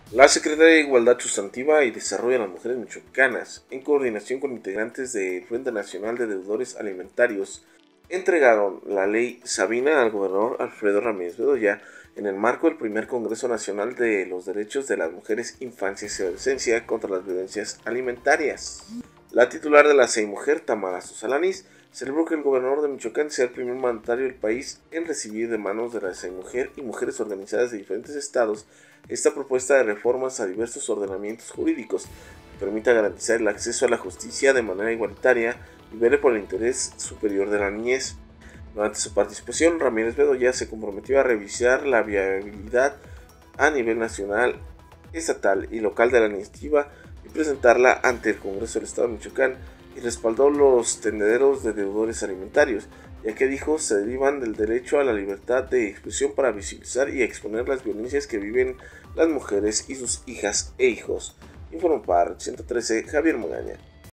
La Secretaría de Igualdad Sustantiva y Desarrollo de las Mujeres Michoacanas, en coordinación con integrantes del Frente Nacional de Deudores Alimentarios, entregaron la Ley Sabina al gobernador Alfredo Ramírez Bedoya en el marco del primer Congreso Nacional de los Derechos de las Mujeres, Infancia y Adolescencia contra las Violencias Alimentarias. La titular de la CEIMujer, Tamara Susalanis, celebró que el gobernador de Michoacán sea el primer mandatario del país en recibir de manos de la CEIMujer y mujeres organizadas de diferentes estados esta propuesta de reformas a diversos ordenamientos jurídicos que permita garantizar el acceso a la justicia de manera igualitaria y vele por el interés superior de la niñez. Durante su participación, Ramírez Bedoya se comprometió a revisar la viabilidad a nivel nacional, estatal y local de la iniciativa y presentarla ante el Congreso del Estado de Michoacán, y respaldó los tendederos de deudores alimentarios, ya que dijo se derivan del derecho a la libertad de expresión para visibilizar y exponer las violencias que viven las mujeres y sus hijas e hijos. Informó para 113 Javier Magaña.